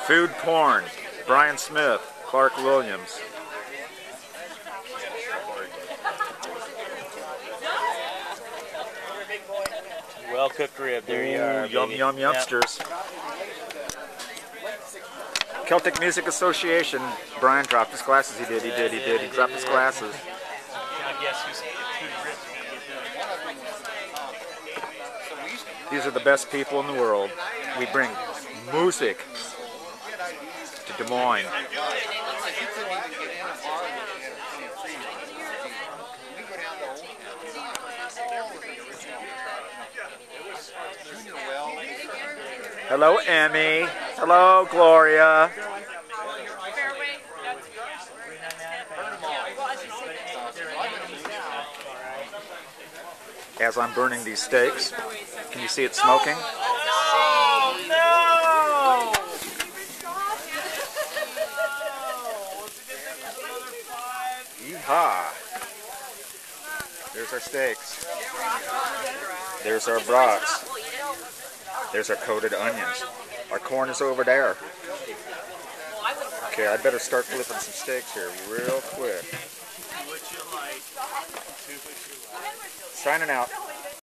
Food porn. Brian Smith, Clark Williams. Well cooked rib. There you are. Yum yum yumsters. Yep. Celtic Music Association. Brian dropped his glasses. He did. He dropped his glasses. These are the best people in the world. We bring music to Des Moines. Hello, Emmy. Hello, Gloria. As I'm burning these steaks, can you see it smoking? Oh, no! Yeehaw! There's our steaks. There's our brats. There's our coated onions. Our corn is over there. Okay, I'd better start flipping some steaks here real quick. Signing out.